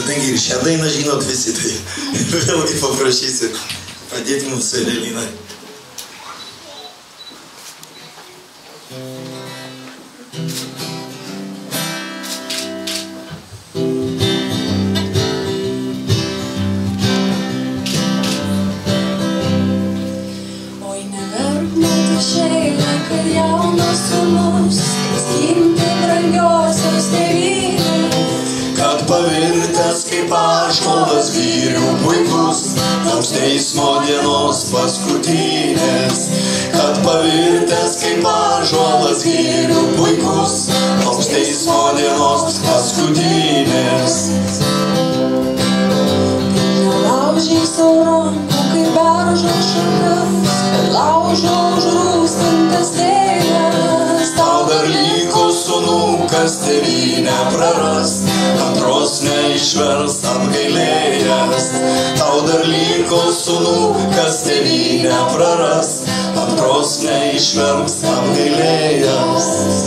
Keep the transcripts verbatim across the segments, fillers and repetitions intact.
Kadangi ir šią dainą žinot visi, tai vėlgi paprašysiu padėti mums su Evelina. Oi, neverk motušėlė, kad jaunas sūnus skinti brangiosios tėvynės. Kad pavirtęs kaip ąžuolas vyrių puikus, toks teismo dienos paskutinės. Kad pavirtęs kaip ąžuolas vyrių puikus, toks teismo dienos paskutinės. Nelaužyk savo rankų kaip beržo šakas, kad laužo užrūstintas tėvės. Tau dar liko sūnų, kas tėvynę praras, antros neišvers apgailėjęs. Tau dar liko sūnų, kas tėvynę praras, antros neišvers apgailėjęs.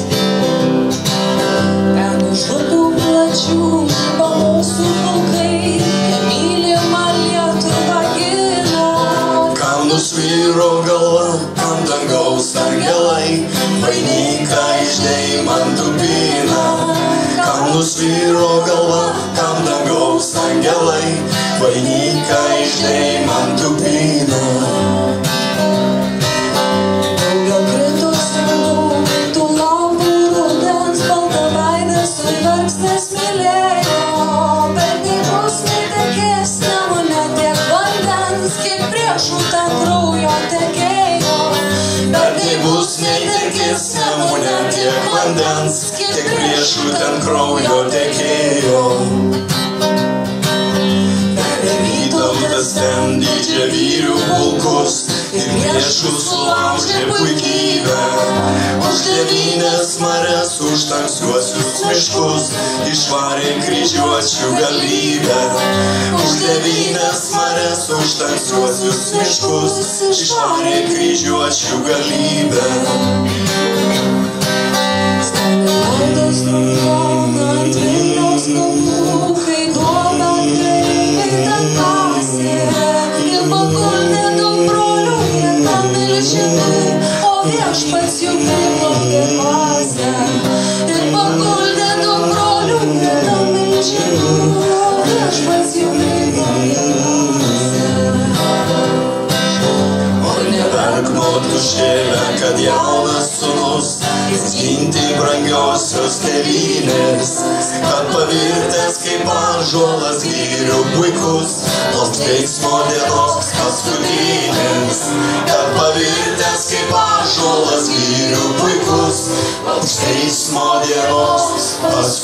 Ten už žudų plačių žiba mūsų pulkai, mylimą Lietuvą gina. Kam nusvyro galva, kam dangaus angelai, vainiką iš deimantų pina. Kam nusvyro galva, kam dangaus angelai, vainiką iš deimantų pina. Daugiau krito sūnų, tų laukų rudens, balta veidas su verksmės mylėjo. Bet tai bus netekės nemune tiek vandens, kiek priešų ten kraujo tekėjo. Bet tai bus netekės nemune tiek vandens, kiek priešų ten kraujo tekėjo. Vedė Vytautas ten didžiavyrių pulkus ir priešus sulaužė puikybę. Už tėvynės marias, už tamsiuosius miškus išvarė kryžiuočių galybę. Už tėvynės marias, už tamsiuosius miškus išvarė kryžiuočių galybę. Maldos nufona ant Vilniaus kalnų, kai duoda greitai ten kasė. Ir paguldė daug brolių, jie ten milžinai, o viešpats jų priglobė dvasią. Ir paguldė daug brolių, jie ten milžinai, o viešpats jų priglobė dvasią. O neverk motušėlė, kad jaunas sūnus skinti brangiosios tėvynės. Kad pavirtęs kaip ąžuolas vyrių puikus, toks teismo dienos paskutinės. Kad pavirtęs kaip ąžuolas vyrių puikus, toks teismo dienos paskutinės.